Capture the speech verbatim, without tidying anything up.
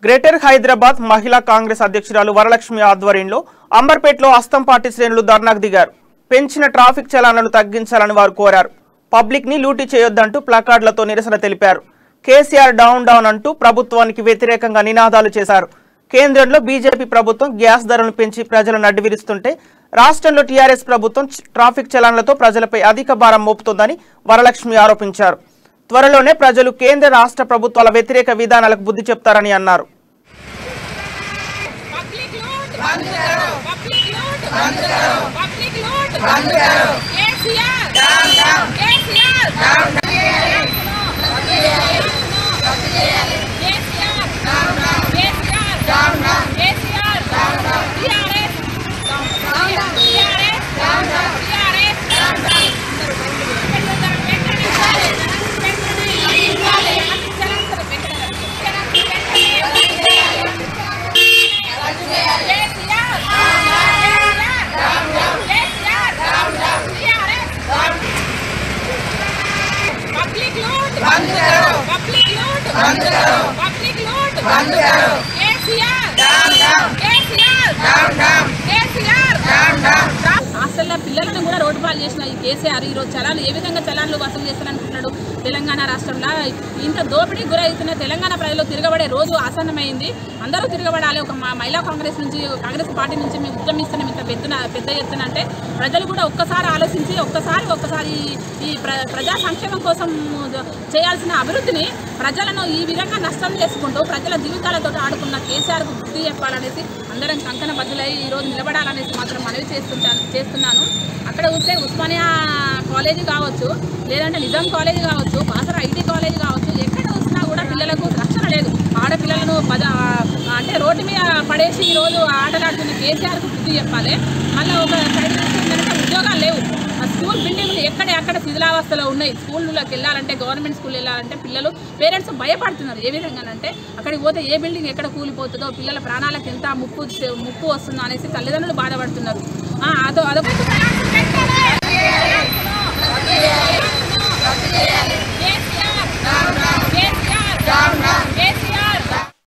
Greater Hyderabad మహిళా కాంగ్రెస్ అధ్యక్షురాలు వరలక్ష్మి ఆధ్వర్యంలో అంబర్పేటలో అస్తం పార్టీ శ్రేణులు ధర్నాకు దిగారు. పెంచిన ట్రాఫిక్ చలానాలను తగ్గించాలని వారు కోరారు. పబ్లిక్ ని లూటీ చేయొద్దంటూ ప్లకార్డులతో నిరసన తెలిపారు. కేసీఆర్ డౌన్ డౌన్ అంటూ ప్రభుత్వానికి వ్యతిరేకంగా నినాదాలు చేశారు. కేంద్రంలో బీజేపీ ప్రభుత్వం గ్యాస్ ధరలను పెంచి ప్రజలను అడ్డువిరుస్తుంటే రాష్ట్రంలో టీఆర్ఎస్ ప్రభుత్వం ట్రాఫిక్ చలానాలతో ప్రజలపై అధిక భారం మోపుతోందని వరలక్ష్మి ఆరోపించారు. త్వరలోనే ప్రజలు కేంద్ర రాష్ట్ర ప్రభుత్వాల వ్యతిరేక విధానాలకు బుద్ధి చెప్తారని అన్నారు. హాస్టల్లో పిల్లలను కూడా రోడ్డు పాలు చేసిన ఈ కేసీఆర్ ఈరోజు చలాలు ఏ విధంగా చలాన్లు వసూలు చేస్తారనుకుంటున్నాడు. తెలంగాణ రాష్ట్రంలో ఇంత దోపిడీకి గురవుతున్న తెలంగాణ ప్రజలు తిరగబడే రోజు ఆసన్నమైంది. అందరూ తిరగబడాలి. ఒక మహిళా కాంగ్రెస్ నుంచి కాంగ్రెస్ పార్టీ నుంచి మేము ఉద్యమిస్తున్నాం ఇంత పెద్ద పెద్ద ఎత్తున అంటే ప్రజలు కూడా ఒక్కసారి ఆలోచించి ఒక్కసారి ఒక్కసారి ఈ ప్రజా సంక్షేమం కోసం చేయాల్సిన అభివృద్ధిని ప్రజలను ఈ విధంగా నష్టం చేసుకుంటూ ప్రజల జీవితాలతో ఆడుకున్న కేసీఆర్కు బుద్ధి చెప్పాలనేసి అందరం కంకణ బద్దులై ఈరోజు నిలబడాలనేసి మాత్రం మనవి చేస్తుంటాను చేస్తున్నాను అక్కడ చూస్తే ఉస్మానియా కాలేజీ కావచ్చు, లేదంటే నిజాం కాలేజీ కావచ్చు, బాసర ఐటీ కాలేజీ కావచ్చు, ఎక్కడ చూసినా కూడా పిల్లలకు రక్షణ లేదు. ఆడపిల్లలను పద అంటే రోడ్డు మీద పడేసి ఈరోజు ఆటలాడుతున్న కేసీఆర్కు బుద్ధి చెప్పాలి. మళ్ళీ ఒక సైడ్ చూస్తుందంటే ఉద్యోగాలు లేవు. స్కూల్ బిల్డింగ్లు ఎక్కడ ఎక్కడ శిథిలావస్థలో ఉన్నాయి. స్కూళ్ళకి వెళ్ళాలంటే గవర్నమెంట్ స్కూల్ వెళ్ళాలంటే పిల్లలు పేరెంట్స్ భయపడుతున్నారు. ఏ విధంగానంటే అక్కడికి పోతే ఏ బిల్డింగ్ ఎక్కడ కూలిపోతుందో, పిల్లల ప్రాణాలకు ఎంత ముప్పు ముప్పు వస్తుందో అనేసి తల్లిదండ్రులు బాధపడుతున్నారు. అదో అదొక